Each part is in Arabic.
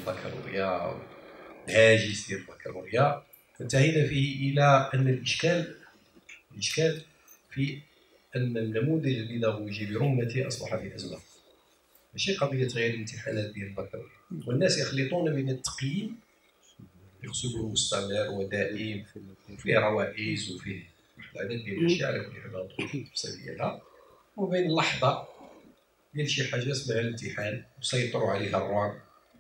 البكالوريا الهاجس ديال البكالوريا، انتهينا فيه الى ان الاشكال في ان النموذج البيداغوجي برمته اصبح في ازمه. ماشي قضيه غير الامتحانات ديال البكالوريا، والناس يخلطون بين التقييم باسلوب مستمر ودائم وفيه روائز وفيه عدد ديال الاشياء على كل حال ما ندخلش في التفاصيل ديالها، وبين اللحظه ديال شي حاجه اسمها الامتحان يسيطروا عليها الروام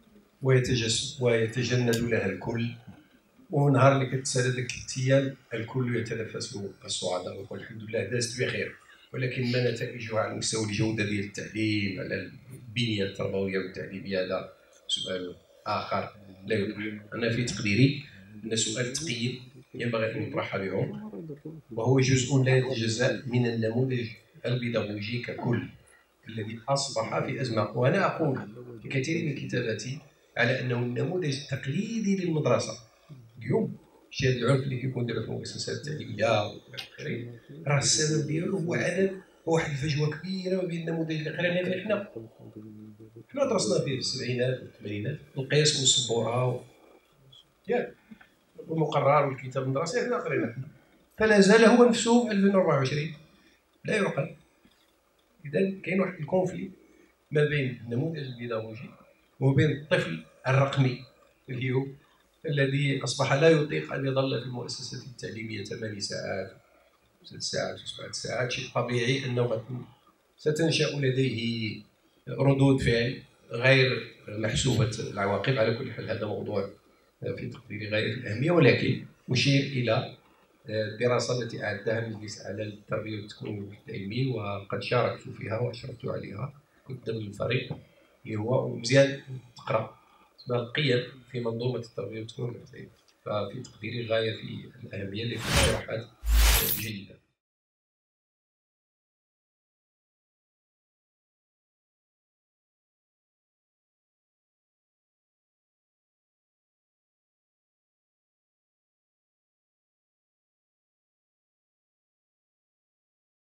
ويتجند لها الكل، ونهار اللي كتسالى ديك 3 ايام الكل يتنفس الصعداء ويقول الحمد لله دازت بخير. ولكن ما نتائجها على مستوى الجوده ديال التعليم، على البنيه التربويه والتعليميه، هذا سؤال اخر لا يطرح. انا في تقديري ان سؤال التقييم ينبغي ان يطرح اليوم، وهو جزء لا يتجزا من النموذج البيداغوجي ككل الذي اصبح في ازمه. وانا اقول في كثير من كتاباتي على انه النموذج التقليدي للمدرسه اليوم، الشيء العنف اللي كيكون دابا في المؤسسات التعليميه والى راه السبب ديالو هو عدم واحد الفجوه كبيره ما بين النموذج اللي قرينا فيه حنا درسنا فيه في السبعينات والثمانينات، القياس والسبوره ياك والمقرر والكتاب المدرسي حنا قرينا، فلا زال هو نفسه في 2024 لا يعقل. اذا كاين واحد الكونفلي ما بين النموذج البيداغوجي وبين الطفل الرقمي اليوم الذي اصبح لا يطيق ان يظل في المؤسسات التعليميه 8 ساعات 6 ساعات و7 ساعات. شيء طبيعي انه ستنشا لديه ردود فعل غير محسوبه العواقب. على كل حال هذا موضوع في تقديري غايه في الاهميه، ولكن اشير الى الدراسه التي اعدها مجلس اعلى للتربيه والتكوين العلمي، وقد شاركت فيها واشرفت عليها، كنت ضمن الفريق اللي هو مزيان تقرا اسمها القيم في منظومه التربيه والتكوين العلمي. ففي تقديري غايه في الاهميه للاقتراحات جيده.